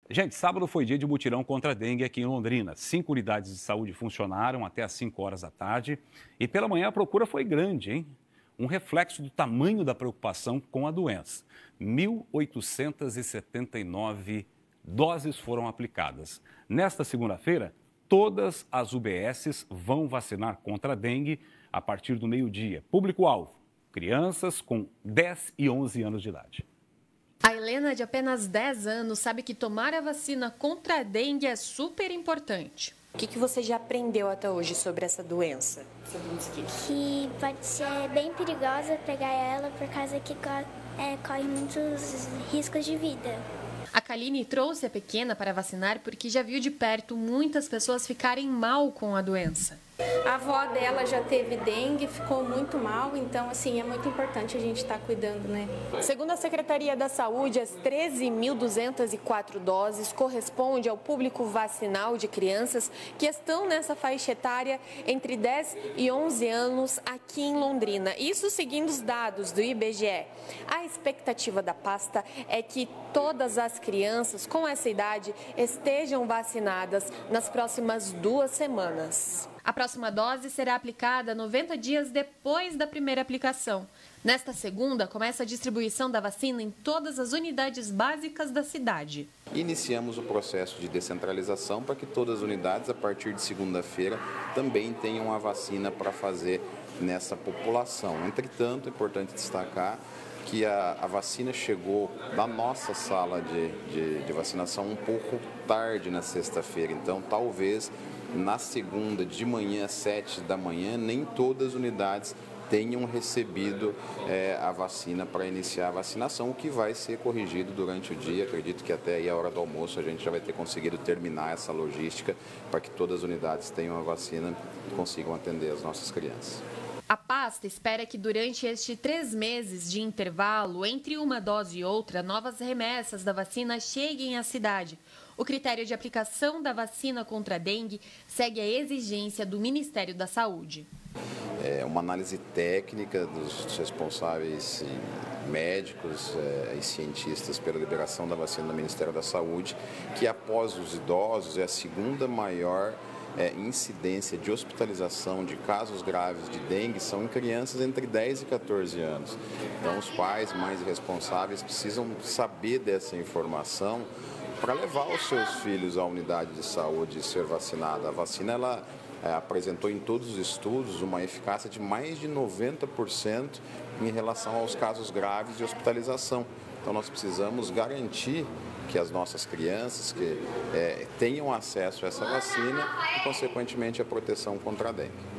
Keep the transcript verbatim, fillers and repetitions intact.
Gente, sábado foi dia de mutirão contra a dengue aqui em Londrina. Cinco unidades de saúde funcionaram até às cinco horas da tarde e pela manhã a procura foi grande, hein? Um reflexo do tamanho da preocupação com a doença. mil oitocentas e setenta e nove doses foram aplicadas. Nesta segunda-feira, todas as U B Ss vão vacinar contra a dengue a partir do meio-dia. Público-alvo, crianças com dez e onze anos de idade. A Helena, de apenas dez anos, sabe que tomar a vacina contra a dengue é super importante. O que, que você já aprendeu até hoje sobre essa doença? Sobre o mosquito? Que pode ser bem perigosa pegar ela por causa que é, corre muitos riscos de vida. A Kaline trouxe a pequena para vacinar porque já viu de perto muitas pessoas ficarem mal com a doença. A avó dela já teve dengue, ficou muito mal, então assim é muito importante a gente estar cuidando, né? Segundo a Secretaria da Saúde, as treze mil duzentas e quatro doses correspondem ao público vacinal de crianças que estão nessa faixa etária entre dez e onze anos aqui em Londrina. Isso seguindo os dados do I B G E. A expectativa da pasta é que todas as crianças com essa idade estejam vacinadas nas próximas duas semanas. A próxima dose será aplicada noventa dias depois da primeira aplicação. Nesta segunda, começa a distribuição da vacina em todas as unidades básicas da cidade. Iniciamos o processo de descentralização para que todas as unidades, a partir de segunda-feira, também tenham a vacina para fazer nessa população. Entretanto, é importante destacar que a, a vacina chegou na nossa sala de, de, de vacinação um pouco tarde na sexta-feira, então talvez na segunda de manhã, às sete da manhã, nem todas as unidades tenham recebido é, a vacina para iniciar a vacinação, o que vai ser corrigido durante o dia. Acredito que até aí a hora do almoço a gente já vai ter conseguido terminar essa logística para que todas as unidades tenham a vacina e consigam atender as nossas crianças. A pasta espera que durante estes três meses de intervalo entre uma dose e outra, novas remessas da vacina cheguem à cidade. O critério de aplicação da vacina contra a dengue segue a exigência do Ministério da Saúde. É uma análise técnica dos responsáveis médicos é, e cientistas pela liberação da vacina do Ministério da Saúde, que após os idosos é a segunda maior É, incidência de hospitalização de casos graves de dengue são em crianças entre dez e quatorze anos. Então, os pais mais responsáveis precisam saber dessa informação para levar os seus filhos à unidade de saúde e ser vacinada. A vacina ela é, apresentou em todos os estudos uma eficácia de mais de noventa por cento em relação aos casos graves de hospitalização. Então, nós precisamos garantir que as nossas crianças que, é, tenham acesso a essa vacina e, consequentemente, a proteção contra a dengue.